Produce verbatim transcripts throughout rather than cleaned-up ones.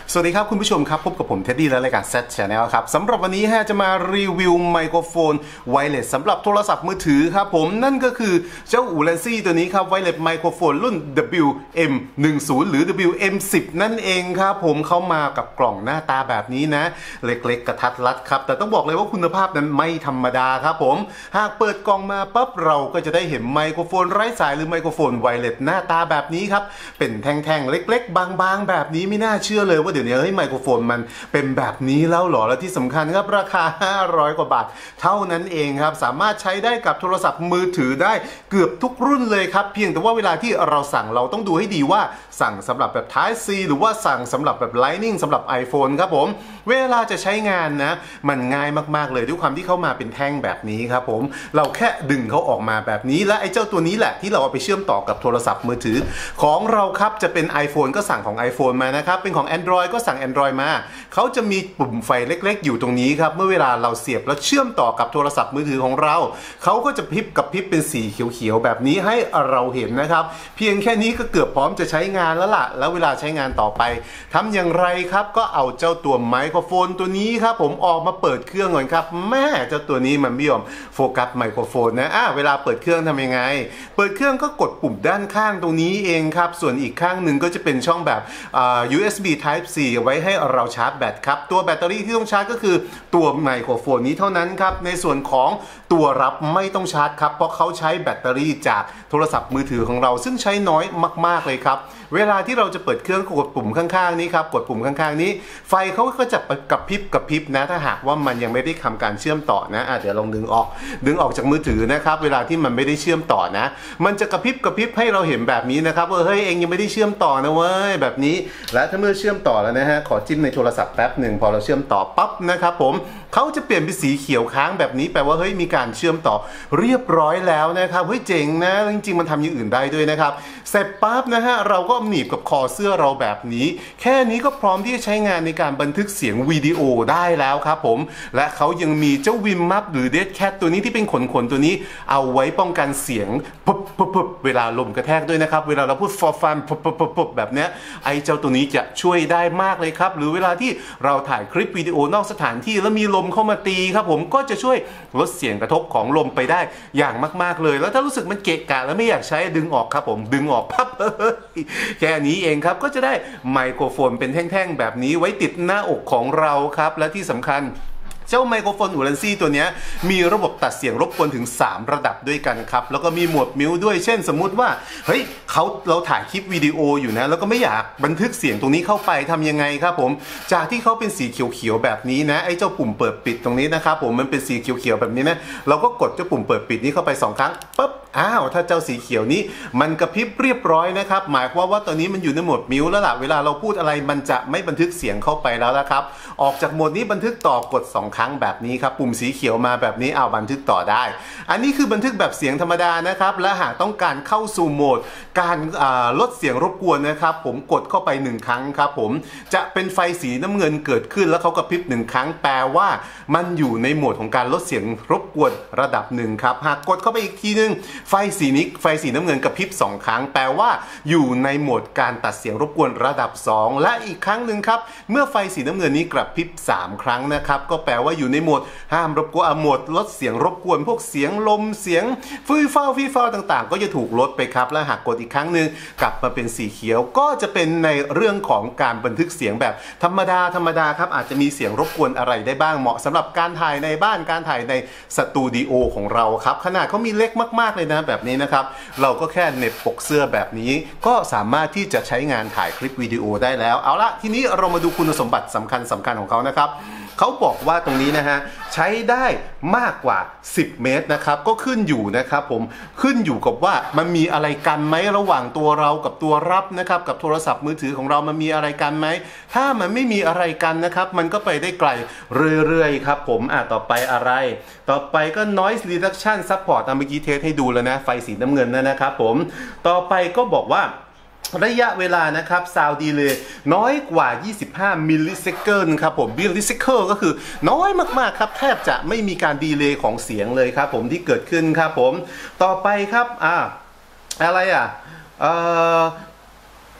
สวัสดีครับคุณผู้ชมครับพบกับผมเท็ดดี้และรายการ Z Channel ครับสำหรับวันนี้ฮะจะมารีวิวไมโครโฟนไวเลสสำหรับโทรศัพท์มือถือครับผมนั่นก็คือเจ้าอูแลนซี่ตัวนี้ครับไวเลสไมโครโฟนรุ่น ดับเบิลยู เอ็ม หนึ่งสิบ หรือ ดับเบิลยู เอ็ม สิบ นั่นเองครับผมเข้ามากับกล่องหน้าตาแบบนี้นะเล็กๆกระทัดรัดครับแต่ต้องบอกเลยว่าคุณภาพนั้นไม่ธรรมดาครับผมหากเปิดกล่องมาปั๊บเราก็จะได้เห็นไมโครโฟนไร้สายหรือไมโครโฟนไวเลสหน้าตาแบบนี้ครับเป็นแท่งๆเล็กๆบางๆแบบนี้ไม่น่าเชื่อเลยว่าเดี๋ยวนี้เฮ้ยไมโครโฟนมันเป็นแบบนี้แล้วหรอและที่สำคัญครับราคาห้าร้อยกว่าบาทเท่านั้นเองครับสามารถใช้ได้กับโทรศัพท์มือถือได้เกือบทุกรุ่นเลยครับเพียงแต่ว่าเวลาที่เราสั่งเราต้องดูให้ดีว่าสั่งสำหรับแบบ Type C หรือว่าสั่งสำหรับแบบ Lightning สำหรับ iPhone ครับผมเวลาจะใช้งานนะมันง่ายมากๆเลยด้วยความที่เขามาเป็นแท่งแบบนี้ครับผมเราแค่ดึงเขาออกมาแบบนี้และไอ้เจ้าตัวนี้แหละที่เราเอาไปเชื่อมต่อกับโทรศัพท์มือถือของเราครับจะเป็น iPhone ก็สั่งของ iPhone มานะครับเป็นของ Android ก็สั่ง Android มาเขาจะมีปุ่มไฟเล็กๆอยู่ตรงนี้ครับเมื่อเวลาเราเสียบแล้วเชื่อมต่อกับโทรศัพท์มือถือของเราเขาก็จะพริบกับพริบเป็นสีเขียวๆแบบนี้ให้เราเห็นนะครับเพียงแค่นี้ก็เกือบพร้อมจะใช้งานแล้วล่ะแล้วเวลาใช้งานต่อไปทำอย่างไรครับก็เอาเจ้าตัวไมโครโฟนตัวนี้ครับผมออกมาเปิดเครื่องก่อนครับแม่เจ้าตัวนี้มันไม่ยอมโฟกัสไมโครโฟนนะอ่ะเวลาเปิดเครื่องทำยังไงเปิดเครื่องก็กดปุ่มด้านข้างตรงนี้เองครับส่วนอีกข้างหนึ่งก็จะเป็นช่องแบบ ยู เอส บี Type C ไว้ให้เราชาร์จแบตครับตัวแบตเตอรี่ที่ต้องชาร์จก็คือตัวไมโครโฟนนี้เท่านั้นครับในส่วนของตัวรับไม่ต้องชาร์จครับเพราะเขาใช้แบตเตอรี่จากโทรศัพท์มือถือของเราซึ่งใช้น้อยมากๆเลยครับเวลาที่เราจะเปิดเครื่องกดปุ่มข้างๆนี้ครับกดปุ่มข้างๆนี้ไฟเขาก็จะกระพริบกระพริบนะถ้าหากว่ามันยังไม่ได้ทำการเชื่อมต่อนะอ่ะเดี๋ยวลองดึงออกดึงออกจากมือถือนะครับเวลาที่มันไม่ได้เชื่อมต่อนะมันจะกระพริบกระพริบให้เราเห็นแบบนี้นะครับว่าเฮ้ยเองยังไม่ได้เชื่อมต่อนะเว้ยแบบนี้และถ้าเมื่อเชื่อมต่อแล้วนะฮะขอจิ้มในโทรศัพท์แป๊บหนึ่งพอเราเชื่อมต่อปั๊บนะครับผมเขาจะเปลี่ยนเป็นสีเขียวค้างแบบนี้แปลว่าเฮ้ยมีการเชื่อมต่อเรียบร้อยแล้วนะครับเฮ้ยเจ๋งนะจริงๆมันทำอย่างอื่นได้ด้วยนะครับเสร็จปั๊บนะฮะเราก็หนีบกับคอเสื้อเราแบบนี้แค่นี้ก็พร้อมที่จะใช้งานในการบันทึกเสียงวิดีโอได้แล้วครับผมและเขายังมีเจ้าวิมมัพหรือเดดแคทตัวนี้ที่เป็นขนขนตัวนี้เอาไว้ป้องกันเสียงปุ๊บปุ๊บปุ๊บเวลาลมกระแทกด้วยนะครับเวลาเราพูด for fun ปุ๊บปุ๊บปุ๊บแบบเนี้ยไอ้เจ้าตัวนี้จะช่วยได้มากเลยครับหรือเวลาที่เราถ่ายคลิปวิดีโอนอกสถานที่แล้วมีลมเข้ามาตีครับผมก็จะช่วยลดเสียงกระทบของลมไปได้อย่างมากๆเลยแล้วถ้ารู้สึกมันเกะกะแล้วไม่อยากใช้ดึงออกครับผมดึงออกปั๊บแค่นี้เองครับก็จะได้ไมโครโฟนเป็นแท่งๆแบบนี้ไว้ติดหน้าอกของเราครับและที่สำคัญเจ้าไมโครโฟนอูแลนซี่ตัวนี้มีระบบตัดเสียงรบกวนถึงสามระดับด้วยกันครับแล้วก็มีโหมดมิวด้วยเช่นสมมุติว่าเฮ้ยเขาเราถ่ายคลิปวิดีโออยู่นะแล้วก็ไม่อยากบันทึกเสียงตรงนี้เข้าไปทำยังไงครับผมจากที่เขาเป็นสีเขียวๆแบบนี้นะไอ้เจ้าปุ่มเปิดปิดตรงนี้นะครับผมมันเป็นสีเขียวๆแบบนี้นะเราก็กดเจ้าปุ่มเปิดปิดนี้เข้าไปสองครั้งปุ๊บอ้าวถ้าเจ้าสีเขียวนี้มันกระพริบเรียบร้อยนะครับหมายความว่าตอนนี้มันอยู่ในโหมดมิวแล้วล่ะเวลาเราพูดอะไรมันจะไม่บันทึกเสียงเข้าไปแล้วนะครับออกจากโหมดนี้บันทึกต่อกดสองครั้งแบบนี้ครับปุ่มสีเขียวมาแบบนี้เอาบันทึกต่อได้อันนี้คือบันทึกแบบเสียงธรรมดานะครับและหากต้องการเข้าสู่โหมดการลดเสียงรบกวนนะครับผมกดเข้าไปหนึ่งครั้งครับผมจะเป็นไฟสีน้ำเงินเกิดขึ้นแล้วเขากระพริบหนึ่งครั้งแปลว่ามันอยู่ในโหมดของการลดเสียงรบกวนระดับหนึ่งครับหากกดเข้าไปอีกทีนึงไฟสีนี้ไฟสีน้ำเงินกระพริบสองครั้งแปลว่าอยู่ในโหมดการตัดเสียงรบกวนระดับสองและอีกครั้งหนึ่งครับเมื่อไฟสีน้ำเงินนี้กระพริบสามครั้งนะครับก็แปลว่าอยู่ในโหมดห้ามรบกวนโหมดลดเสียงรบกวนพวกเสียงลมเสียงฟื้นฟ้าฟี่ฟ้าต่างๆก็จะถูกลดไปครับและหากกดอีกครั้งหนึ่งกลับมาเป็นสีเขียวก็จะเป็นในเรื่องของการบันทึกเสียงแบบธรรมดาธรรมดาครับอาจจะมีเสียงรบกวนอะไรได้บ้างเหมาะสำหรับการถ่ายในบ้านการถ่ายในสตูดิโอของเราครับขนาดเขามีเล็กมากๆเลยนะแบบนี้นะครับเราก็แค่เหน็บปกเสื้อแบบนี้ก็สามารถที่จะใช้งานถ่ายคลิปวิดีโอได้แล้วเอาละทีนี้เรามาดูคุณสมบัติสำคัญสำคัญของเขานะครับเขาบอกว่าตรงนี้นะฮะใช้ได้มากกว่าสิบเมตรนะครับก็ขึ้นอยู่นะครับผมขึ้นอยู่กับว่ามันมีอะไรกันไหมระหว่างตัวเรากับตัวรับนะครับกับโทรศัพท์มือถือของเรามันมีอะไรกันไหมถ้ามันไม่มีอะไรกันนะครับมันก็ไปได้ไกลเรื่อยๆครับผมอ่ะต่อไปอะไรต่อไปก็ noise reduction support ตามเมื่อกี้เทสให้ดูแล้วนะไฟสีน้ำเงินนั่นนะครับผมต่อไปก็บอกว่า ระยะเวลานะครับซาวด์ดีเลย์น้อยกว่ายี่สิบห้ามิลลิเซคันด์ครับผมมิลลิเซคันด์ก็คือน้อยมากๆครับแทบจะไม่มีการดีเลย์ของเสียงเลยครับผมที่เกิดขึ้นครับผมต่อไปครับอ่าอะไรอ่ะเอ่อ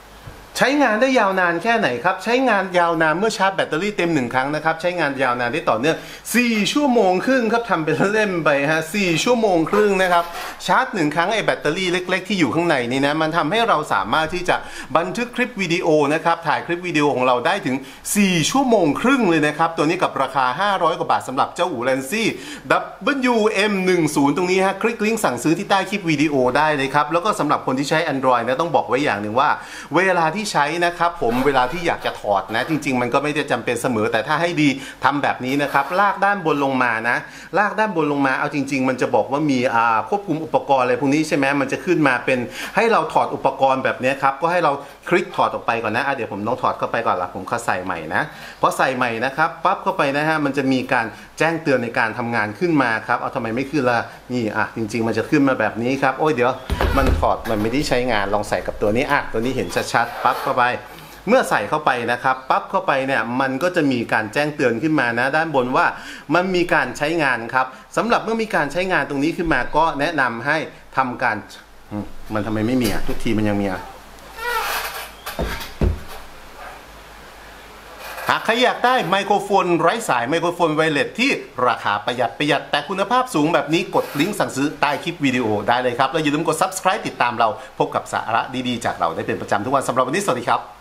ใช้งานได้ยาวนานแค่ไหนครับใช้งานยาวนานเมื่อชาร์จแบตเตอรี่เต็มหนึ่งครั้งนะครับใช้งานยาวนานได้ต่อเนื่องสี่ชั่วโมงครึ่งครับทำเป็นเล่นไปฮะสี่ชั่วโมงครึ่งนะครับชาร์จหนึ่งครั้งไอ้แบตเตอรี่เล็กๆที่อยู่ข้างในนี่นะมันทำให้เราสามารถที่จะบันทึกคลิปวิดีโอนะครับถ่ายคลิปวิดีโอของเราได้ถึงสี่ชั่วโมงครึ่งเลยนะครับตัวนี้กับราคาห้าร้อยกว่าบาทสำหรับเจ้าอู่ Lancy ดับเบิลยู เอ็ม หนึ่งศูนย์ ตรงนี้ฮะคลิกลิงก์สั่งซื้อที่ใต้คลิปวิดีโอได้เลยครับแล้วก็สำหรับคนที่ใช้ Android นะต้องบอกไว้อย่างหนึ่งว่าเวลาที่ใช้นะครับผมเวลาที่อยากจะถอดนะจริงๆมันก็ไม่ได้จำเป็นเสมอแต่ถ้าให้ดีทำแบบนี้นะครับลากด้านบนลงมานะลากด้านบนลงมาเอาจริงๆมันจะบอกว่ามีอ่าควบคุมอุปกรณ์อะไรพวกนี้ใช่ไหมมันจะขึ้นมาเป็นให้เราถอดอุปกรณ์แบบนี้ครับก็ให้เราคลิกถอดออกไปก่อนนะอ่ะเดี๋ยวผมต้องถอดเข้าไปก่อนละผมก็ใส่ใหม่นะพอใส่ใหม่นะครับปั๊บเข้าไปนะฮะมันจะมีการแจ้งเตือนในการทำงานขึ้นมาครับเอาทำไมไม่ขึ้นล่ะนี่อ่ะจริงๆมันจะขึ้นมาแบบนี้ครับโอ้ยเดี๋ยวมันถอดมันไม่ได้ใช้งานลองใส่กับตัวนี้อ่ะตัวนี้เห็นชัดๆปั๊บเข้าไปเมื่อใส่เข้าไปนะครับปั๊บเข้าไปเนี่ยมันก็จะมีการแจ้งเตือนขึ้นมานะด้านบนว่ามันมีการใช้งานครับสำหรับเมื่อมีการใช้งานตรงนี้ขึ้นมาก็แนะนำให้ทำการมันทำไมไม่มีอ่ะทุกทีมันยังมีอ่ะหากใครอยากได้ไมโครโฟนไร้สายไมโครโฟนไวเลสที่ราคาประหยัดประหยัดแต่คุณภาพสูงแบบนี้กดลิงก์สั่งซื้อใต้คลิปวิดีโอได้เลยครับแล้วอย่าลืมกด ซับสไครบ์ ติดตามเราพบกับสาระดีๆจากเราได้เป็นประจำทุกวันสำหรับวันนี้สวัสดีครับ